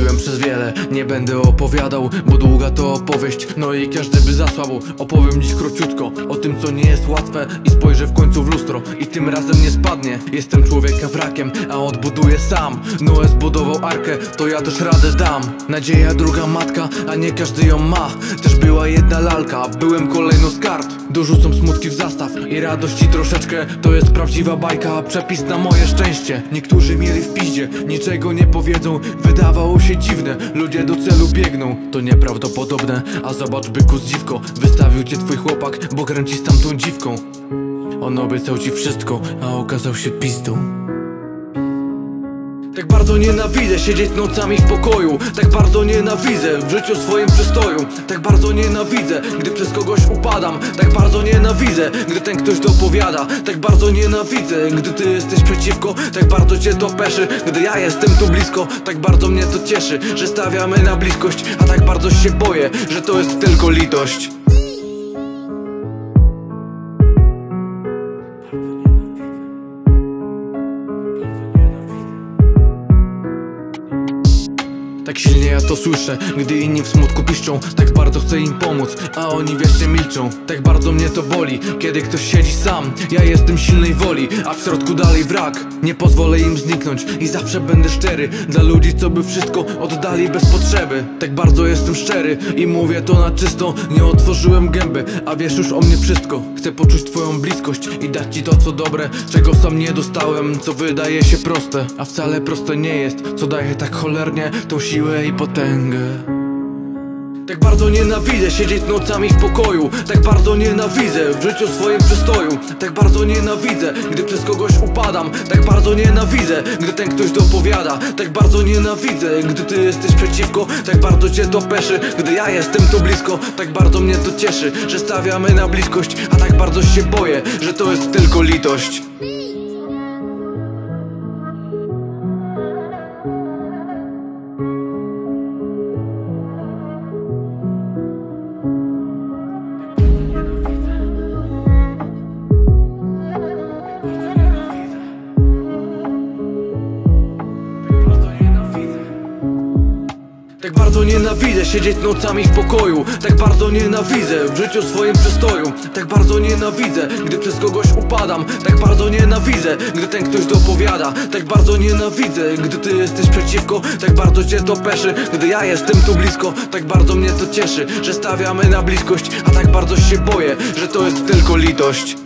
przechodziłem przez wiele, nie będę opowiadał, bo długa to opowieść, no i każdy by zasłabł. Opowiem dziś króciutko o tym, co nie jest łatwe, i spojrzę w końcu w lustro i tym razem nie spadnie. Jestem człowieka wrakiem, a odbuduję sam. Noe zbudował arkę, to ja też radę dam. Nadzieja druga matka, a nie każdy ją ma. Też była jedna lalka, byłem kolejną z kart. Dorzucam smutki w zastaw i radości troszeczkę. To jest prawdziwa bajka, przepis na moje szczęście. Niektórzy mieli w piździe, niczego nie powiedzą. Wydawało się dziwne, ludzie do celu biegną. To nieprawdopodobne, a zobacz byku zdziwko. Wystawił cię twój chłopak, bo kręci z tamtą dziwką. On obiecał ci wszystko, a okazał się pizdą. Tak bardzo nienawidzę siedzieć nocami w pokoju. Tak bardzo nienawidzę w życiu swoim przystoju. Tak bardzo nienawidzę, gdy przez kogoś upadam. Tak bardzo nienawidzę, gdy ten ktoś dopowiada. Tak bardzo nienawidzę, gdy ty jesteś przeciwko. Tak bardzo cię to peszy, gdy ja jestem tu blisko. Tak bardzo mnie to cieszy, że stawiamy na bliskość. A tak bardzo się boję, że to jest tylko litość. Tak silnie ja to słyszę, gdy inni w smutku piszczą. Tak bardzo chcę im pomóc, a oni wiecznie milczą. Tak bardzo mnie to boli, kiedy ktoś siedzi sam. Ja jestem silnej woli, a w środku dalej wrak. Nie pozwolę im zniknąć i zawsze będę szczery dla ludzi, co by wszystko oddali bez potrzeby. Tak bardzo jestem szczery i mówię to na czysto. Nie otworzyłem gęby, a wiesz już o mnie wszystko. Chcę poczuć twoją bliskość i dać ci to, co dobre, czego sam nie dostałem, co wydaje się proste, a wcale proste nie jest, co daje tak cholernie tą siłę i potęgę. Tak bardzo nienawidzę siedzieć nocami w pokoju. Tak bardzo nienawidzę w życiu swoim przystoju. Tak bardzo nienawidzę, gdy przez kogoś upadam. Tak bardzo nienawidzę, gdy ten ktoś dopowiada. Tak bardzo nienawidzę, gdy ty jesteś przeciwko. Tak bardzo cię to peszy, gdy ja jestem tu blisko. Tak bardzo mnie to cieszy, że stawiamy na bliskość. A tak bardzo się boję, że to jest tylko litość. Tak bardzo nienawidzę siedzieć nocami w pokoju. Tak bardzo nienawidzę w życiu swoim przystoju. Tak bardzo nienawidzę, gdy przez kogoś upadam. Tak bardzo nienawidzę, gdy ten ktoś dopowiada. Tak bardzo nienawidzę, gdy ty jesteś przeciwko. Tak bardzo cię to peszy, gdy ja jestem tu blisko. Tak bardzo mnie to cieszy, że stawiamy na bliskość. A tak bardzo się boję, że to jest tylko litość.